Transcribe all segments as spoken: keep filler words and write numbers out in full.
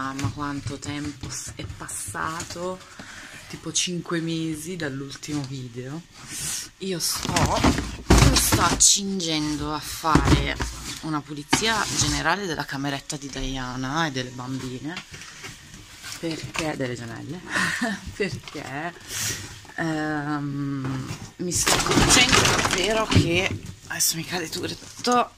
mamma quanto tempo è passato, tipo cinque mesi dall'ultimo video. Io sto, io sto accingendo a fare una pulizia generale della cameretta di Diana e delle bambine, perché delle gemelle, perché ehm, mi sto accorgendo davvero che adesso mi cade tutto,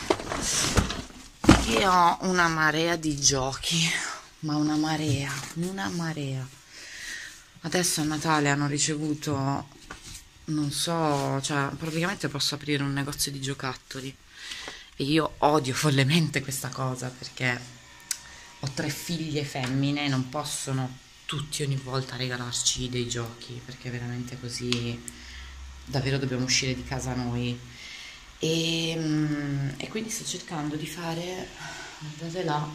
che ho una marea di giochi, ma una marea, una marea. Adesso a Natale hanno ricevuto, non so, cioè praticamente posso aprire un negozio di giocattoli e io odio follemente questa cosa perché ho tre figlie femmine e non possono tutti ogni volta regalarci dei giochi, perché veramente così davvero dobbiamo uscire di casa noi. E, mm, e quindi sto cercando di fare, guardate là,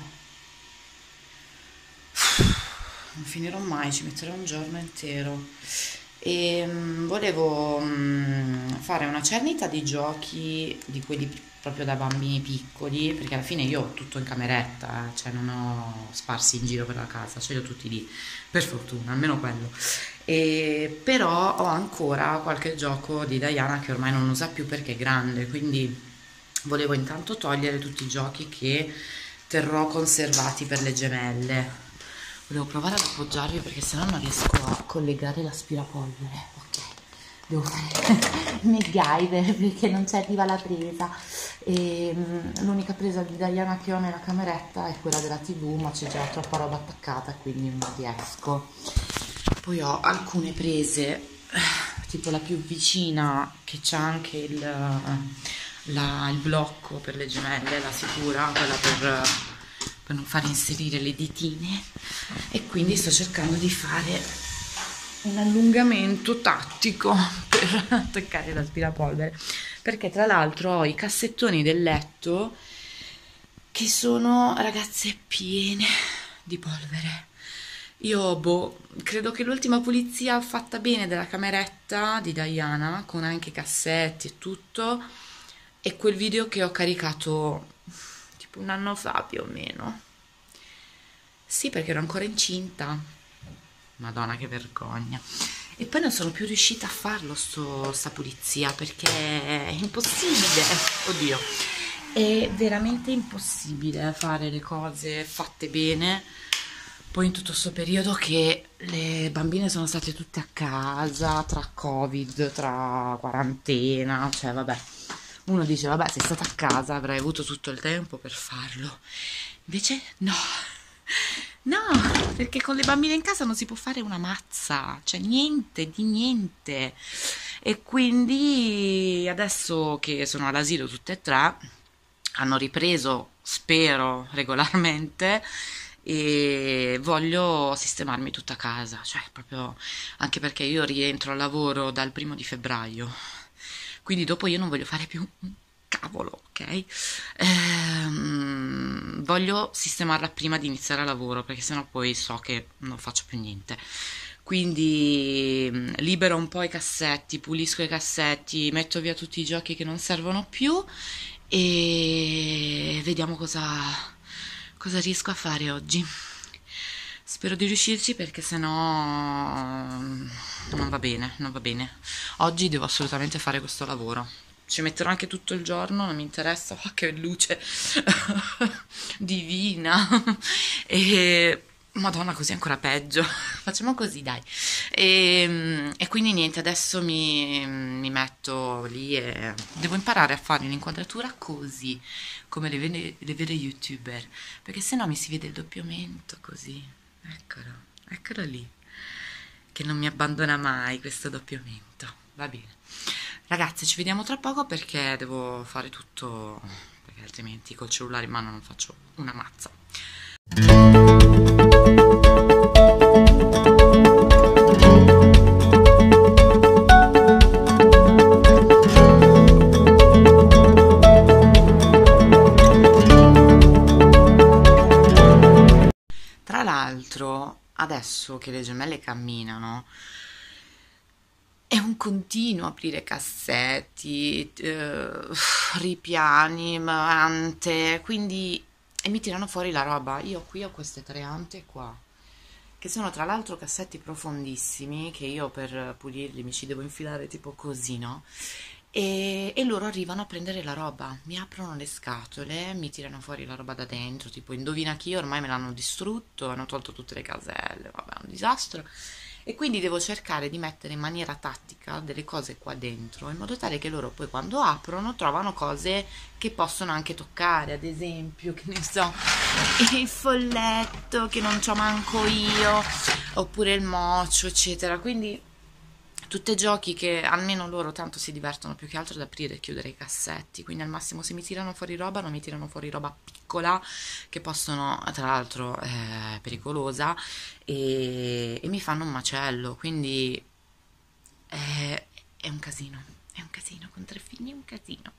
non finirò mai, ci metterò un giorno intero. E mm, volevo mm, fare una cernita di giochi di quelli proprio da bambini piccoli, perché alla fine io ho tutto in cameretta, eh, cioè non ho sparsi in giro per la casa, ce li ho tutti lì, per fortuna, almeno quello. E, però ho ancora qualche gioco di Diana che ormai non usa più perché è grande, quindi volevo intanto togliere tutti i giochi che terrò conservati per le gemelle. Volevo provare ad appoggiarvi perché sennò non riesco a collegare l'aspirapolvere. Ok, devo fare il MacGyver perché non ci arriva la presa. E, mm, l'unica presa di Diana che ho nella cameretta è quella della tivù, ma c'è già troppa roba attaccata, quindi non riesco. Poi ho alcune prese, tipo la più vicina che c'ha anche il, la, il blocco per le gemelle, la sicura, quella per, per non far inserire le ditine, e quindi sto cercando di fare un allungamento tattico per attaccare l'aspirapolvere, perché tra l'altro ho i cassettoni del letto che sono, ragazze, piene di polvere. Io, boh, credo che l'ultima pulizia fatta bene della cameretta di Diana, con anche i cassetti e tutto, è quel video che ho caricato tipo un anno fa più o meno. Sì, perché ero ancora incinta. Madonna, che vergogna. E poi non sono più riuscita a farlo, sto, sta pulizia, perché è impossibile. Oddio, è veramente impossibile fare le cose fatte bene. Poi in tutto questo periodo che le bambine sono state tutte a casa, tra Covid, tra quarantena, cioè vabbè, uno dice vabbè, sei stata a casa, avrai avuto tutto il tempo per farlo. Invece no, no, perché con le bambine in casa non si può fare una mazza, cioè niente, di niente. E quindi adesso che sono all'asilo tutte e tre, hanno ripreso, spero, regolarmente, e voglio sistemarmi tutta casa, cioè proprio, anche perché io rientro al lavoro dal primo di febbraio, quindi dopo io non voglio fare più un cavolo, ok? Ehm, voglio sistemarla prima di iniziare a lavoro, perché sennò poi so che non faccio più niente. Quindi mm, libero un po' i cassetti, pulisco i cassetti, metto via tutti i giochi che non servono più e vediamo cosa cosa riesco a fare oggi. Spero di riuscirci, perché sennò non va bene, non va bene. Oggi devo assolutamente fare questo lavoro. Ci metterò anche tutto il giorno, non mi interessa. Oh, che luce divina. E Madonna, così è ancora peggio. Facciamo così, dai. E, e quindi niente, adesso mi, mi metto lì e devo imparare a fare un'inquadratura così, come le vere, le vere youtuber, perché sennò mi si vede il doppiamento così. Eccolo, eccolo lì, che non mi abbandona mai questo doppiamento. Va bene. Ragazze, ci vediamo tra poco perché devo fare tutto, perché altrimenti col cellulare in mano non faccio una mazza. Tra l'altro, adesso che le gemelle camminano, è un continuo aprire cassetti, eh, ripiani, mante, quindi e mi tirano fuori la roba. Io qui ho queste tre ante qua, che sono tra l'altro cassetti profondissimi, che io per pulirli mi ci devo infilare tipo così, no? E, e loro arrivano a prendere la roba, mi aprono le scatole, mi tirano fuori la roba da dentro, tipo indovina chi, ormai me l'hanno distrutto, hanno tolto tutte le caselle, vabbè, è un disastro. E quindi devo cercare di mettere in maniera tattica delle cose qua dentro, in modo tale che loro poi quando aprono trovano cose che possono anche toccare, ad esempio, che ne so, il folletto che non c'ho manco io, oppure il mocio, eccetera. Quindi tutti giochi che almeno loro tanto si divertono più che altro ad aprire e chiudere i cassetti, quindi al massimo se mi tirano fuori roba non mi tirano fuori roba piccola che possono, tra l'altro è pericolosa e, e mi fanno un macello, quindi è, è un casino, è un casino, con tre figli è un casino.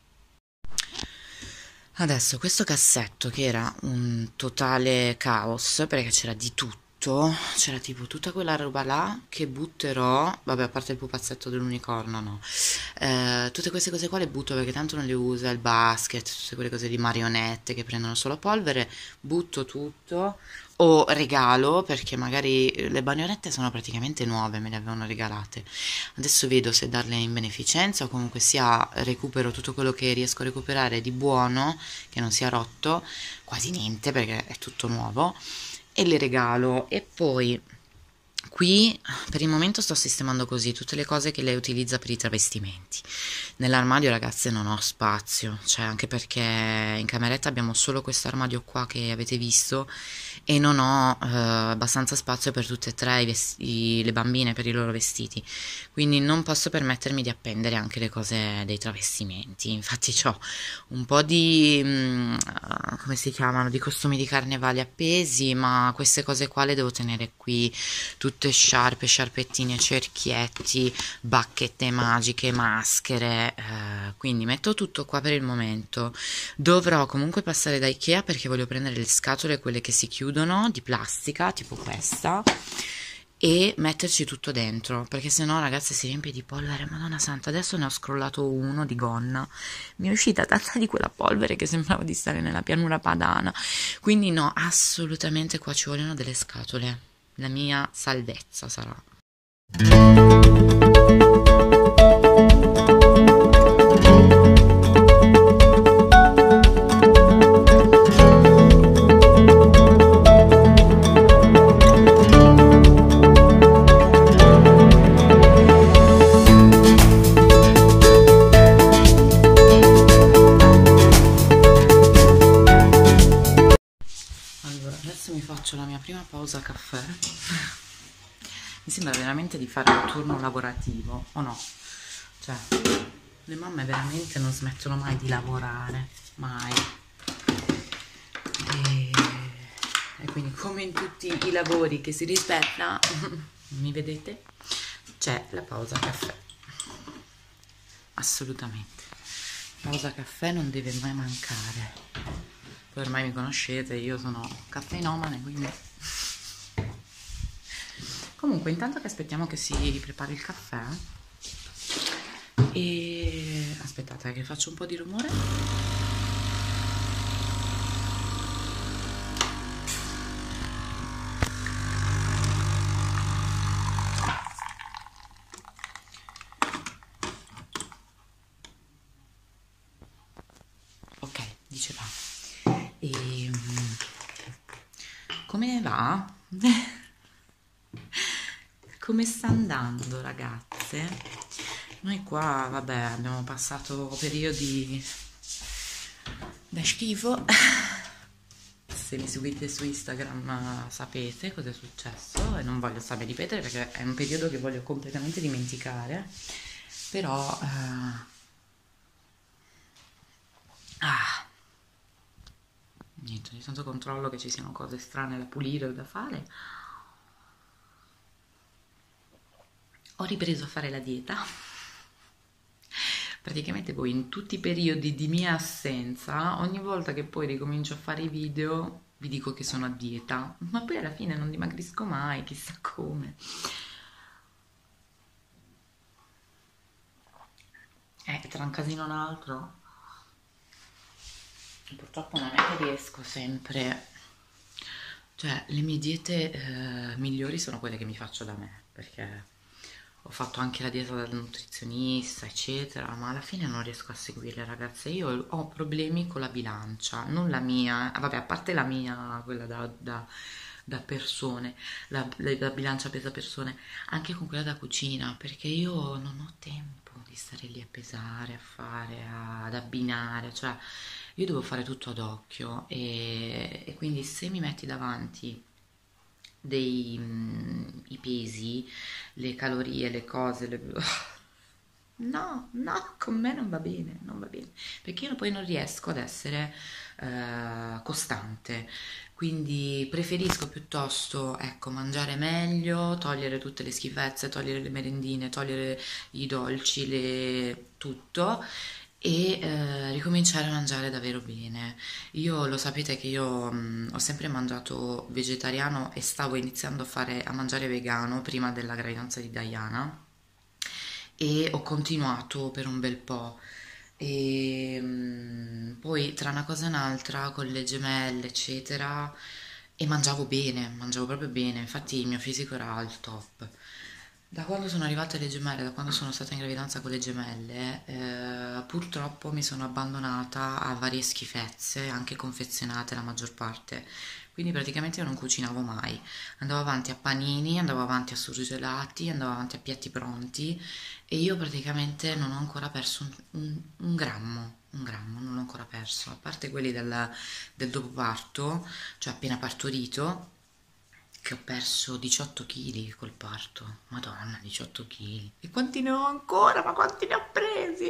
Adesso questo cassetto che era un totale caos perché c'era di tutto, c'era tipo tutta quella roba là che butterò, vabbè a parte il pupazzetto dell'unicorno no, eh, tutte queste cose qua le butto perché tanto non le usa, il basket, tutte quelle cose di marionette che prendono solo polvere, butto tutto o regalo perché magari le marionette sono praticamente nuove, me le avevano regalate. Adesso vedo se darle in beneficenza o comunque sia recupero tutto quello che riesco a recuperare di buono, che non sia rotto, quasi niente perché è tutto nuovo, e le regalo. E poi qui per il momento sto sistemando così tutte le cose che lei utilizza per i travestimenti. Nell'armadio, ragazze, non ho spazio, cioè anche perché in cameretta abbiamo solo questo armadio qua che avete visto e non ho eh, abbastanza spazio per tutte e tre i vesti- le bambine per i loro vestiti, quindi non posso permettermi di appendere anche le cose dei travestimenti. Infatti ho un po' di mm, eh, come si chiamano, di costumi di carnevale appesi, ma queste cose qua le devo tenere qui, tutte sciarpe, sciarpettini a cerchietti, bacchette magiche, maschere, eh, quindi metto tutto qua per il momento. Dovrò comunque passare da Ikea perché voglio prendere le scatole, quelle che si chiudono, di plastica, tipo questa, e metterci tutto dentro, perché sennò, ragazze, si riempie di polvere, madonna santa. Adesso ne ho scrollato uno di gonna, mi è uscita tanta di quella polvere che sembrava di stare nella pianura padana, quindi no, assolutamente qua ci vogliono delle scatole, la mia salvezza sarà. Allora, adesso mi faccio la mia prima pausa caffè. Mi sembra veramente di fare un turno lavorativo, o no? Cioè, le mamme veramente non smettono mai di lavorare, mai. E, e quindi, come in tutti i lavori che si rispetta, mi vedete? C'è la pausa caffè. Assolutamente. Pausa caffè non deve mai mancare. Poi ormai mi conoscete, io sono caffeinomane, quindi... Comunque, intanto che aspettiamo che si prepari il caffè, e aspettate che faccio un po' di rumore. Ok, diceva. E come va? Come sta andando, ragazze? Noi qua, vabbè, abbiamo passato periodi da schifo. Se mi seguite su Instagram sapete cosa è successo e non voglio starmi a ripetere perché è un periodo che voglio completamente dimenticare. Però eh, ah, niente, ogni tanto controllo che ci siano cose strane da pulire o da fare. Ho ripreso a fare la dieta. Praticamente poi in tutti i periodi di mia assenza, ogni volta che poi ricomincio a fare i video, vi dico che sono a dieta, ma poi alla fine non dimagrisco mai, chissà come. Eh, tra un casino e un altro. Purtroppo non è che riesco sempre, cioè le mie diete eh, migliori sono quelle che mi faccio da me, perché ho fatto anche la dieta dal nutrizionista, eccetera, ma alla fine non riesco a seguirle, ragazze. Io ho problemi con la bilancia, non la mia, vabbè, a parte la mia, quella da, da- da persone, la, la bilancia pesa persone, anche con quella da cucina, perché io non ho tempo di stare lì a pesare, a fare, a- ad abbinare, cioè io devo fare tutto ad occhio e, e quindi se mi metti davanti dei mm, i pesi, le calorie, le cose, le... No, no, con me non va bene, non va bene, perché io poi non riesco ad essere eh, costante, quindi preferisco piuttosto, ecco, mangiare meglio, togliere tutte le schifezze, togliere le merendine, togliere i dolci, le... tutto e eh, ricominciare a mangiare davvero bene. Io lo sapete che io mh, ho sempre mangiato vegetariano e stavo iniziando a fare a mangiare vegano prima della gravidanza di Diana e ho continuato per un bel po'. E mm, poi tra una cosa e un'altra con le gemelle eccetera e mangiavo bene, mangiavo proprio bene, infatti il mio fisico era al top. Da quando sono arrivate le gemelle, da quando sono stata in gravidanza con le gemelle, eh, purtroppo mi sono abbandonata a varie schifezze, anche confezionate la maggior parte. Quindi praticamente io non cucinavo mai. Andavo avanti a panini, andavo avanti a surgelati, andavo avanti a piatti pronti e io praticamente non ho ancora perso un, un- un grammo, un grammo, non l'ho ancora perso, a parte quelli del, del dopoparto, cioè appena partorito, che ho perso diciotto chili col parto. Madonna, diciotto chili. E quanti ne ho ancora? Ma quanti ne ho presi?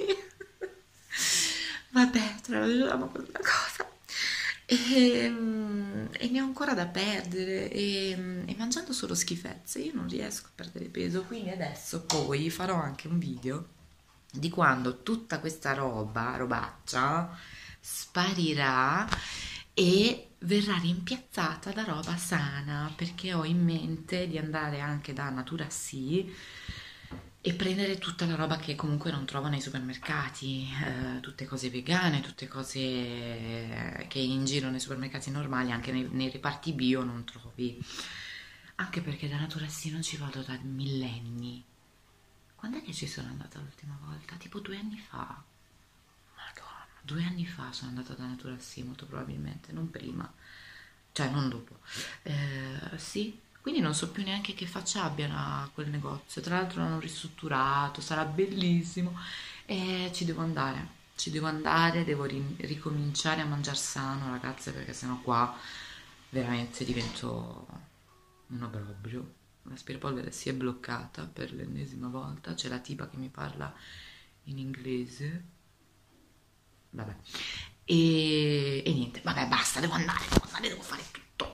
Vabbè, tralasciamo questa cosa. E, mm, e ne ho ancora da perdere e, mm, e mangiando solo schifezze io non riesco a perdere peso, quindi adesso poi farò anche un video di quando tutta questa roba, robaccia, sparirà e verrà rimpiazzata da roba sana, perché ho in mente di andare anche da Natura Sì e prendere tutta la roba che comunque non trovo nei supermercati, eh, tutte cose vegane, tutte cose che in giro nei supermercati normali, anche nei, nei reparti bio non trovi. Anche perché da Natura Sì non ci vado da millenni. Quando è che ci sono andata l'ultima volta? Tipo due anni fa. Madonna, due anni fa sono andata da Natura Sì, molto probabilmente, non prima, cioè non dopo. Eh, sì, quindi non so più neanche che faccia abbiano quel negozio. Tra l'altro l'hanno ristrutturato, sarà bellissimo e ci devo andare. Ci devo andare, devo ri- ricominciare a mangiare sano, ragazze, perché sennò qua veramente divento un obbrobrio. L'aspirapolvere si è bloccata per l'ennesima volta. C'è la tipa che mi parla in inglese. Vabbè. E, e niente, vabbè, basta, devo andare, devo andare, devo fare tutto.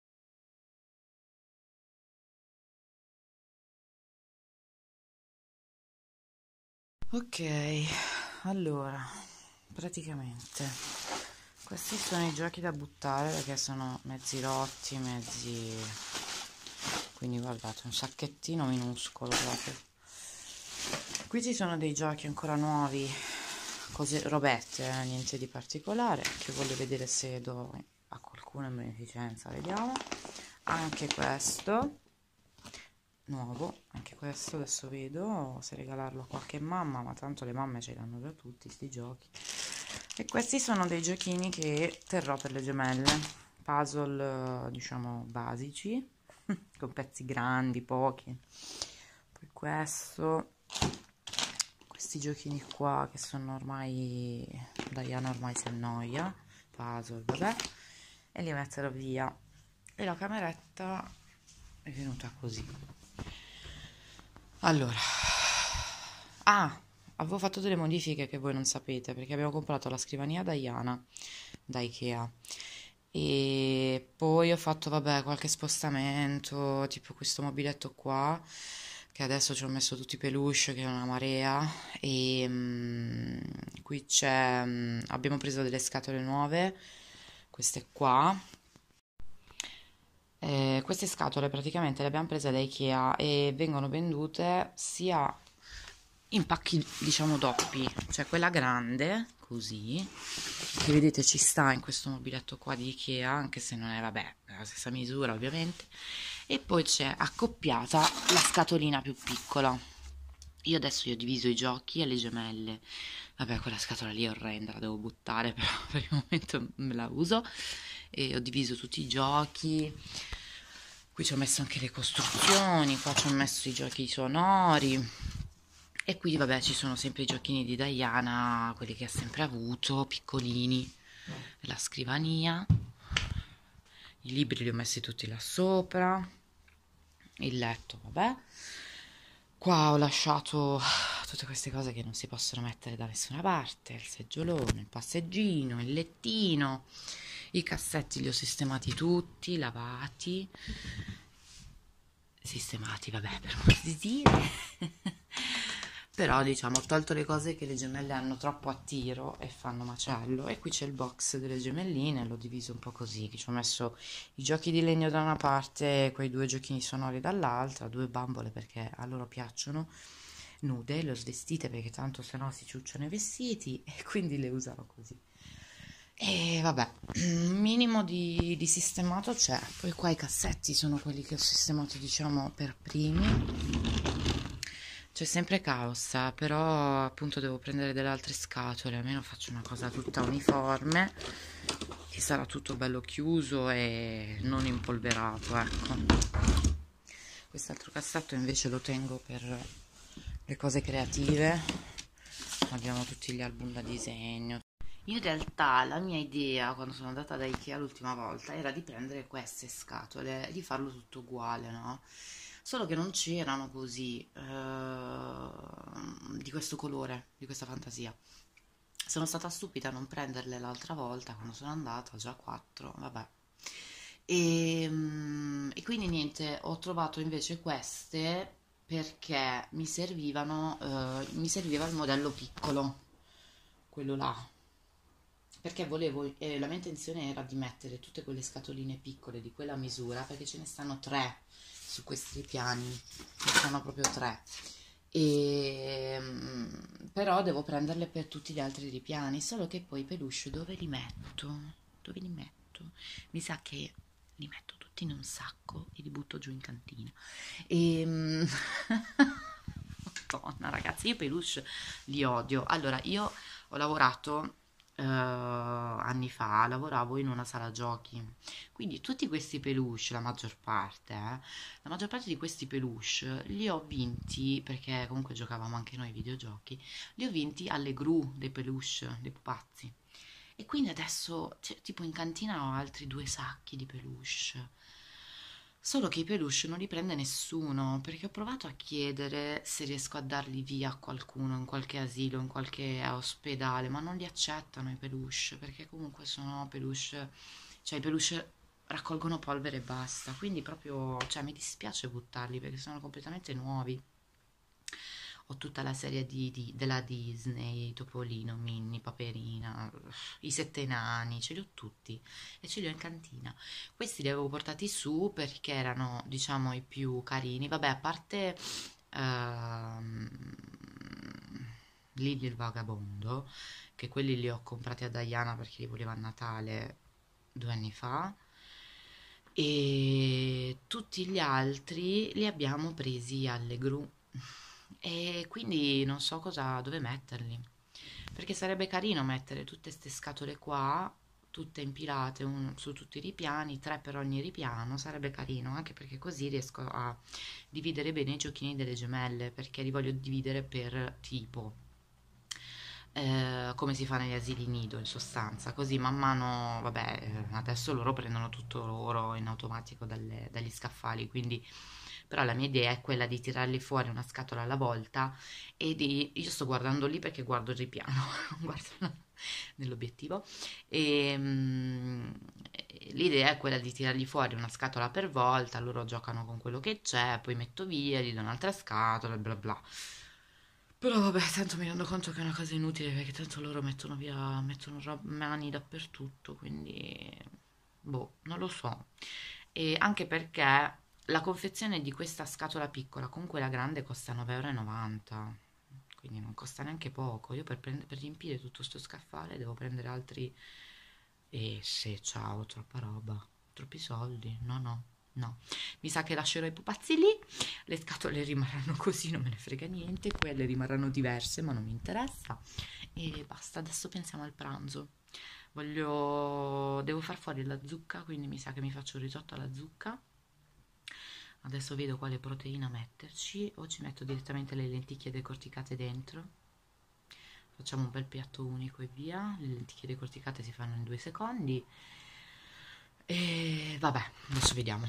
Ok, allora, praticamente questi sono i giochi da buttare perché sono mezzi rotti, mezzi... Quindi guardate, un sacchettino minuscolo proprio. Qui ci sono dei giochi ancora nuovi, cose, robette, eh, niente di particolare, che voglio vedere se do a qualcuno in beneficenza, vediamo. Anche questo, nuovo, anche questo adesso vedo se regalarlo a qualche mamma, ma tanto le mamme ce li hanno da tutti sti giochi. E questi sono dei giochini che terrò per le gemelle, puzzle eh, diciamo basici, con pezzi grandi, pochi. Poi questo, questi giochini qua che sono ormai, Diana ormai si annoia, puzzle, vabbè, e li metterò via. E la cameretta è venuta così. Allora, ah, avevo fatto delle modifiche che voi non sapete perché abbiamo comprato la scrivania Diana da Ikea e poi ho fatto, vabbè, qualche spostamento, tipo questo mobiletto qua, che adesso ci ho messo tutti i peluche, che è una marea, e mm, qui c'è, mm, abbiamo preso delle scatole nuove, queste qua. Eh, queste scatole praticamente le abbiamo prese da Ikea e vengono vendute sia in pacchi diciamo doppi, cioè quella grande così, che vedete ci sta in questo mobiletto qua di Ikea, anche se non è, vabbè, la stessa misura ovviamente, e poi c'è accoppiata la scatolina più piccola. Io adesso io ho diviso i giochi alle gemelle, vabbè quella scatola lì è orrenda, la devo buttare, però per il momento me la uso, e ho diviso tutti i giochi. Qui ci ho messo anche le costruzioni, qua ci ho messo i giochi sonori, e qui vabbè ci sono sempre i giochini di Diana, quelli che ha sempre avuto, piccolini, la scrivania, i libri li ho messi tutti là sopra, il letto, vabbè. Qua ho lasciato tutte queste cose che non si possono mettere da nessuna parte, il seggiolone, il passeggino, il lettino, i cassetti li ho sistemati tutti, lavati, sistemati, vabbè, per modo di dire. Però diciamo ho tolto le cose che le gemelle hanno troppo a tiro e fanno macello, e qui c'è il box delle gemelline, l'ho diviso un po' così, che ci ho messo i giochi di legno da una parte, quei due giochini sonori dall'altra, due bambole perché a loro piacciono nude, le ho svestite perché tanto se no si ciucciano i vestiti, e quindi le usano così. E vabbè, un minimo di, di sistemato c'è. Poi qua i cassetti sono quelli che ho sistemato diciamo per primi. C'è sempre caos, eh, però appunto devo prendere delle altre scatole, almeno faccio una cosa tutta uniforme e sarà tutto bello chiuso e non impolverato, ecco. Quest'altro cassetto invece lo tengo per le cose creative, abbiamo tutti gli album da disegno. In realtà la mia idea quando sono andata da Ikea l'ultima volta era di prendere queste scatole e di farlo tutto uguale, no? Solo che non c'erano così, eh, di questo colore, di questa fantasia. Sono stata stupida a non prenderle l'altra volta quando sono andata, già quattro, vabbè. E, mm, e quindi niente, ho trovato invece queste perché mi servivano, eh, mi serviva il modello piccolo, quello là, perché volevo, eh, la mia intenzione era di mettere tutte quelle scatoline piccole di quella misura, perché ce ne stanno tre su questi piani, ne sono proprio tre, e, mm, però devo prenderle per tutti gli altri ripiani, solo che poi i peluche dove li metto? Dove li metto? Mi sa che li metto tutti in un sacco e li butto giù in cantina. E, mm, Madonna ragazzi, io i peluche li odio. Allora, io ho lavorato eh, anni fa, lavoravo in una sala giochi, quindi tutti questi peluche, la maggior parte, eh, la maggior parte di questi peluche li ho vinti, perché comunque giocavamo anche noi ai videogiochi, li ho vinti alle gru dei peluche, dei pupazzi. E quindi adesso, cioè, tipo in cantina ho altri due sacchi di peluche. Solo che i peluche non li prende nessuno, perché ho provato a chiedere se riesco a darli via a qualcuno, in qualche asilo, in qualche ospedale, ma non li accettano i peluche, perché comunque sono peluche, cioè i peluche raccolgono polvere e basta, quindi proprio, cioè mi dispiace buttarli perché sono completamente nuovi. Ho tutta la serie di, di- della Disney, Topolino, Minnie, Paperina, i Sette Nani, ce li ho tutti e ce li ho in cantina. Questi li avevo portati su perché erano, diciamo, i più carini. Vabbè, a parte ehm, Lily il Vagabondo, che quelli li ho comprati a Diana perché li voleva a Natale due anni fa, e tutti gli altri li abbiamo presi alle gru, e quindi non so cosa, dove metterli, perché sarebbe carino mettere tutte queste scatole qua, tutte impilate un- su tutti i ripiani, tre per ogni ripiano, sarebbe carino, anche perché così riesco a dividere bene i giochini delle gemelle, perché li voglio dividere per tipo, eh, come si fa negli asili nido in sostanza, così man mano, vabbè, eh, adesso loro prendono tutto loro in automatico dalle- dagli scaffali, quindi però la mia idea è quella di tirarli fuori una scatola alla volta e di, io sto guardando lì perché guardo il ripiano, non guardo nell'obiettivo, e mm, l'idea è quella di tirarli fuori una scatola per volta, loro giocano con quello che c'è, poi metto via, gli do un'altra scatola, bla bla. Però vabbè, tanto mi rendo conto che è una cosa inutile perché tanto loro mettono via, mettono rob- mani dappertutto, quindi boh, non lo so. E anche perché la confezione di questa scatola piccola con quella grande costa nove e novanta euro. quindi non costa neanche poco. Io per, prendere, per riempire tutto sto scaffale devo prendere altri... E se, ciao, troppa roba, troppi soldi, no no. No, mi sa che lascerò i pupazzi lì, le scatole rimarranno così, non me ne frega niente, quelle rimarranno diverse, ma non mi interessa. E basta, adesso pensiamo al pranzo. Voglio... devo far fuori la zucca, quindi mi sa che mi faccio il risotto alla zucca. Adesso vedo quale proteina metterci, o ci metto direttamente le lenticchie decorticate dentro. Facciamo un bel piatto unico e via, le lenticchie decorticate si fanno in due secondi. E vabbè, adesso vediamo.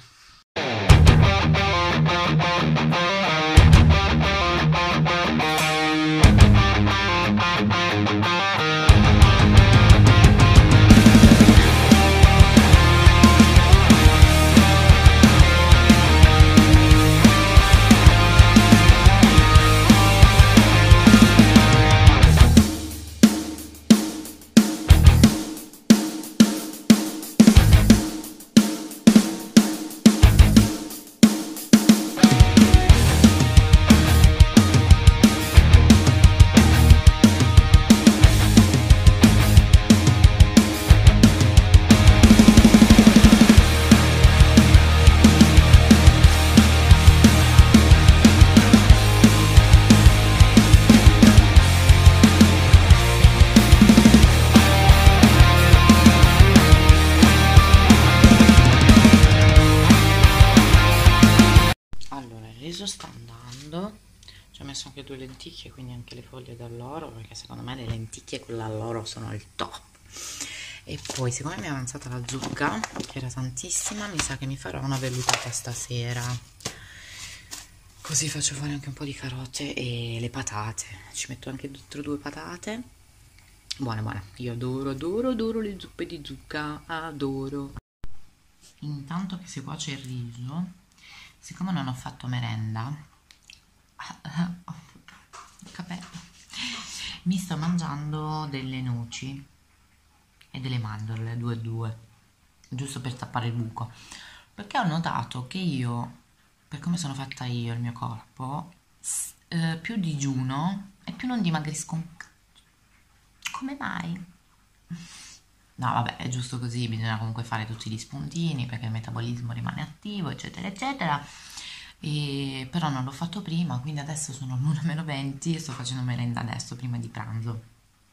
Sta andando, ci ho messo anche due lenticchie, quindi anche le foglie d'alloro, perché secondo me le lenticchie con l'alloro sono il top. E poi, siccome mi è avanzata la zucca, che era tantissima, mi sa che mi farò una vellutata stasera, così faccio fare anche un po' di carote e le patate, ci metto anche dentro due patate buone buone. Io adoro adoro adoro le zuppe di zucca, adoro. Intanto che si cuoce il riso, siccome non ho fatto merenda, capello, mi sto mangiando delle noci e delle mandorle, due e due, giusto per tappare il buco, perché ho notato che io, per come sono fatta io, il mio corpo, eh, più digiuno e più non dimagrisco un c***o. Come mai? No, vabbè, è giusto così, bisogna comunque fare tutti gli spuntini perché il metabolismo rimane attivo, eccetera, eccetera. E, però non l'ho fatto prima, quindi adesso sono l'una meno venti e sto facendo merenda adesso, prima di pranzo.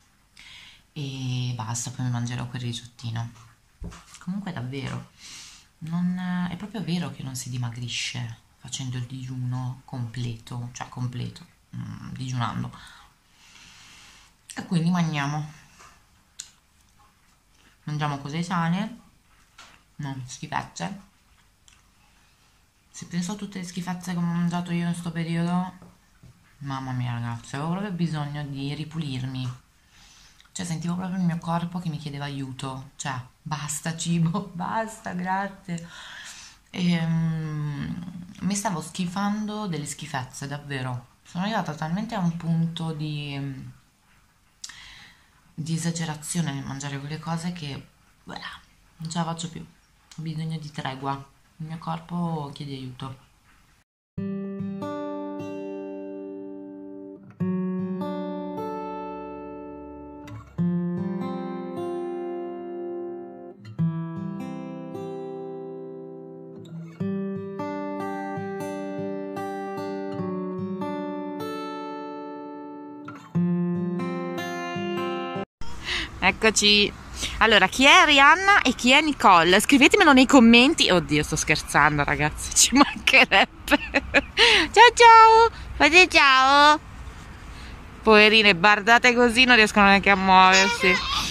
E basta, poi mi mangerò quel risottino. Comunque davvero, non, è proprio vero che non si dimagrisce facendo il digiuno completo, cioè completo, mm, digiunando. E quindi mangiamo. Mangiamo cose sane, non schifezze. Se penso a tutte le schifezze che ho mangiato io in sto periodo, mamma mia ragazzi, avevo proprio bisogno di ripulirmi. Cioè sentivo proprio il mio corpo che mi chiedeva aiuto. Cioè, basta cibo, basta, grazie. E, um, mi stavo schifando delle schifezze, davvero. Sono arrivata talmente a un punto di... di esagerazione nel mangiare quelle cose che voilà, non ce la faccio più, ho bisogno di tregua, il mio corpo chiede aiuto. Eccoci. Allora, chi è Rihanna e chi è Nicole? Scrivetemelo nei commenti. Oddio, sto scherzando ragazzi, ci mancherebbe. Ciao ciao, fate ciao. Poverine, bardate così, non riescono neanche a muoversi.